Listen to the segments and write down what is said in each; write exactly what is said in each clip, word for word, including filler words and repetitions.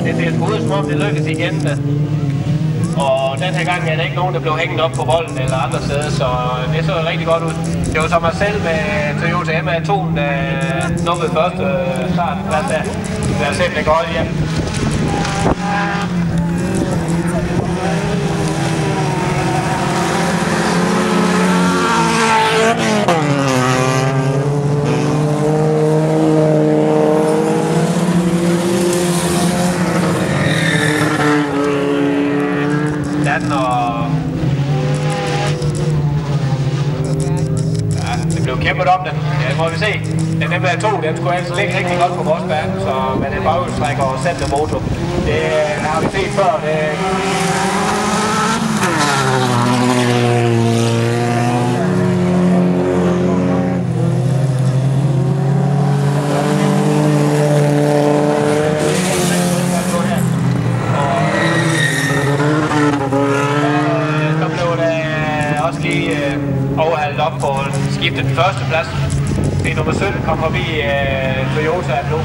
det ser ud som om det lykkes igen. Da. Og den her gang er der ikke nogen, der blev hængt op på volden eller andre steder, så det så rigtig godt ud. Det var så mig selv med Toyota M A to, der nummede første startplads der. Det er simpelthen godt hjem. Kæmpet om den. Ja, må vi se. Den M A to, den skulle altså ligge rigtig godt på vores bane, så med den baghjulstrækker og centermotor. Det har vi set før. Det... Så blev det også lige overhalet op på skiftet den første plads. Det er nummer sytten, kom forbi uh, Toyota nu.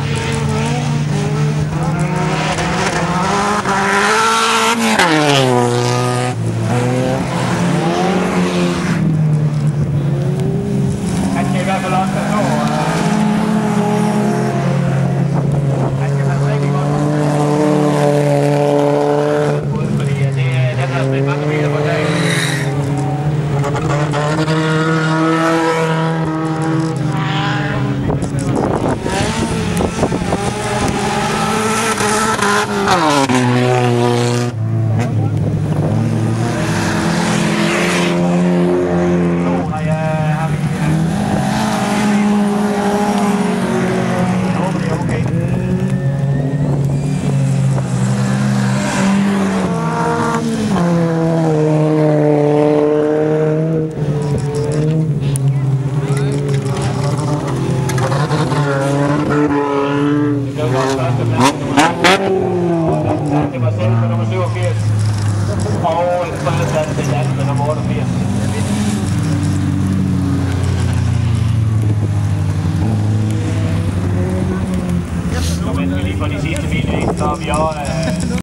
Han skal i hvert fald også nå. Han skal være rigtig godt. Fordi det, den har spillet mange meter på dagen. Det var selv med nummer syvogfirs. Og en tredjeplads til Jan med nummer otteogfirs. Nu venter vi lige på de sidste biler, så er vi over